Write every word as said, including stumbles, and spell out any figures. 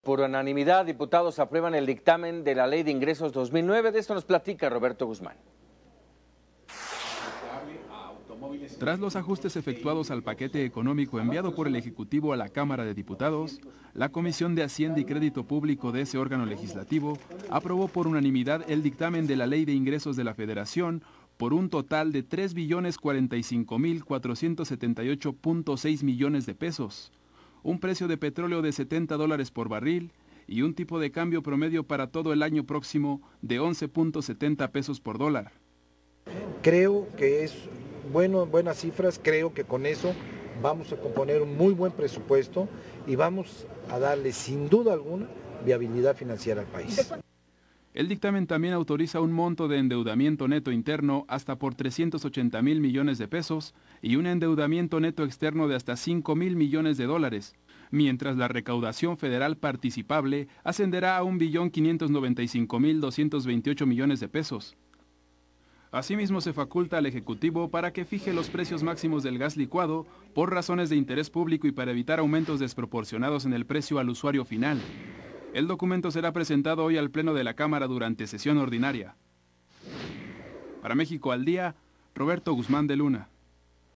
Por unanimidad, diputados aprueban el dictamen de la Ley de Ingresos dos mil nueve. De esto nos platica Roberto Guzmán. Tras los ajustes efectuados al paquete económico enviado por el Ejecutivo a la Cámara de Diputados, la Comisión de Hacienda y Crédito Público de ese órgano legislativo aprobó por unanimidad el dictamen de la Ley de Ingresos de la Federación por un total de tres billones cuarenta y cinco mil cuatrocientos setenta y ocho punto seis millones de pesos, un precio de petróleo de setenta dólares por barril y un tipo de cambio promedio para todo el año próximo de once punto setenta pesos por dólar. Creo que es bueno, buenas cifras, creo que con eso vamos a componer un muy buen presupuesto y vamos a darle sin duda alguna viabilidad financiera al país. El dictamen también autoriza un monto de endeudamiento neto interno hasta por trescientos ochenta mil millones de pesos y un endeudamiento neto externo de hasta cinco mil millones de dólares, mientras la recaudación federal participable ascenderá a un billón quinientos noventa y cinco mil doscientos veintiocho millones de pesos. Asimismo, se faculta al Ejecutivo para que fije los precios máximos del gas licuado por razones de interés público y para evitar aumentos desproporcionados en el precio al usuario final. El documento será presentado hoy al Pleno de la Cámara durante sesión ordinaria. Para México al Día, Roberto Guzmán de Luna.